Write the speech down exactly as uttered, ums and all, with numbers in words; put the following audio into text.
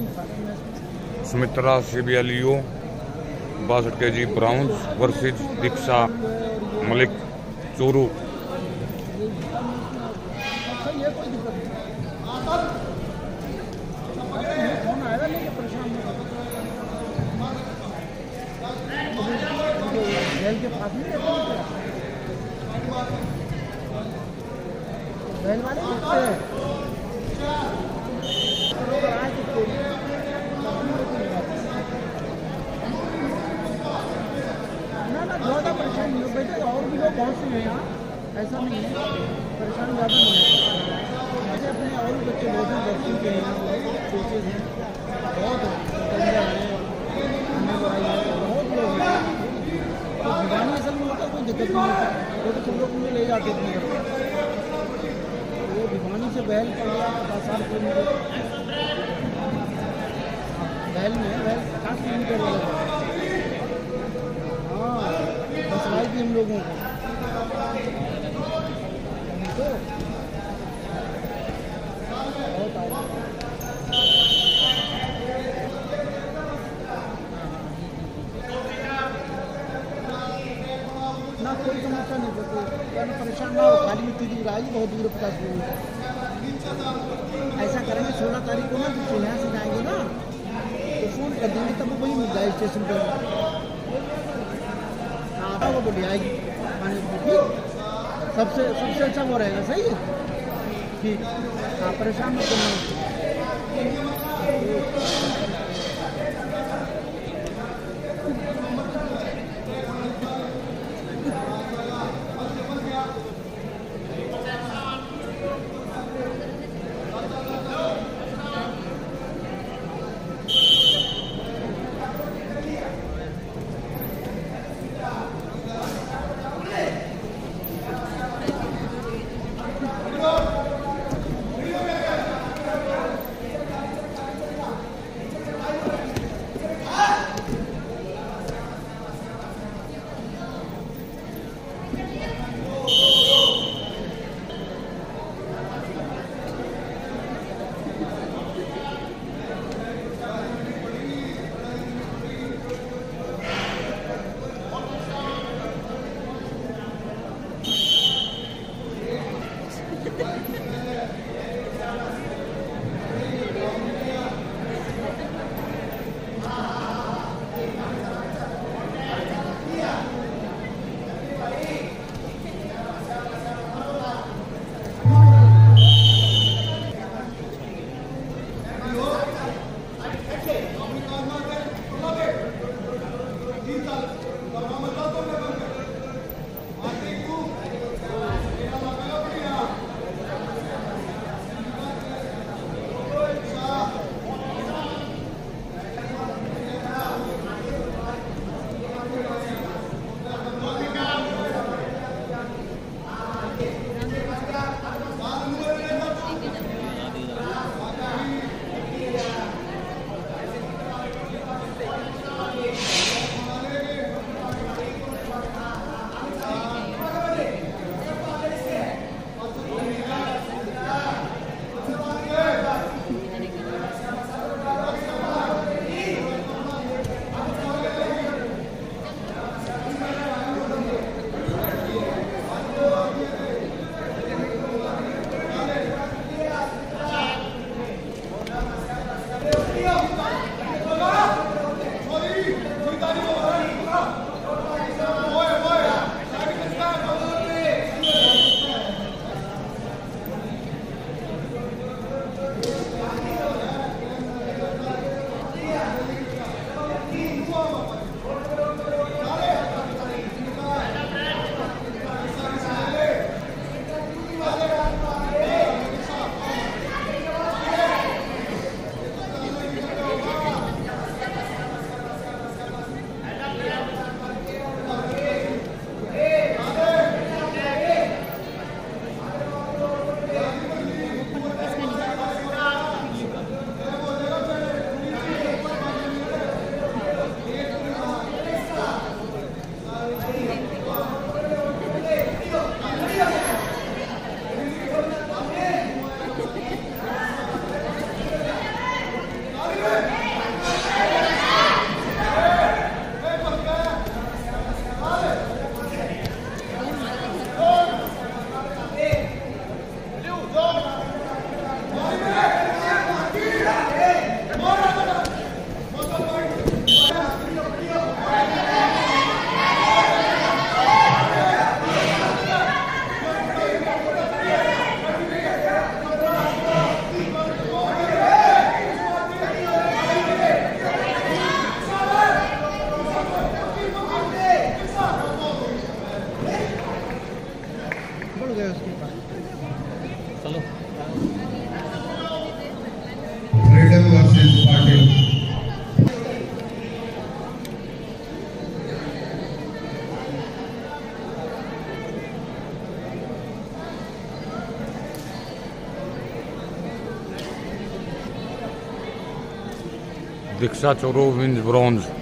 सुमित्रा सीबीएलयू बासठ के जी ब्राउन्स वर्सेज दीक्षा मलिक चूरू। के पास नहीं बैल वाले ना ना ज़्यादा परेशान नहीं हो बेटे, और भी लोग बहुत से हैं यहाँ, ऐसा नहीं है, परेशान ज़्यादा नहीं है। ऐसे अपने और भी बच्चे बहुत हैं, बच्चों के हैं, कोचेज हैं, बहुत हैं, बहुत लोग हैं। तो भिवानी असल में होता है, कोई दिक्कत नहीं होती, वो तो तुम लोग मुझे ले जाते थे। वो भिवानी से बैल पड़ गया पचास साठ किलोमीटर, बैल में बैल पचास किलोमीटर वाला। हाँ बस लाई थी हम लोगों को तो बहुत आया ना, कोई समस्या नहीं पड़ती, परेशान ना हो, खाली मिट्टी दूर आएगी, बहुत दूर पचास किलोमीटर। ऐसा करेंगे सोलह तारीख को ना, तो यहाँ से जाएंगे ना तो फोन कर देंगे, तब वही मिल जाए स्टेशन पर। हाँ वो बढ़िया आएगी, ठीक, सबसे सबसे अच्छा वो रहेगा। सही है, ठीक, हाँ परेशान मत करना। Diksha Churu wins bronze.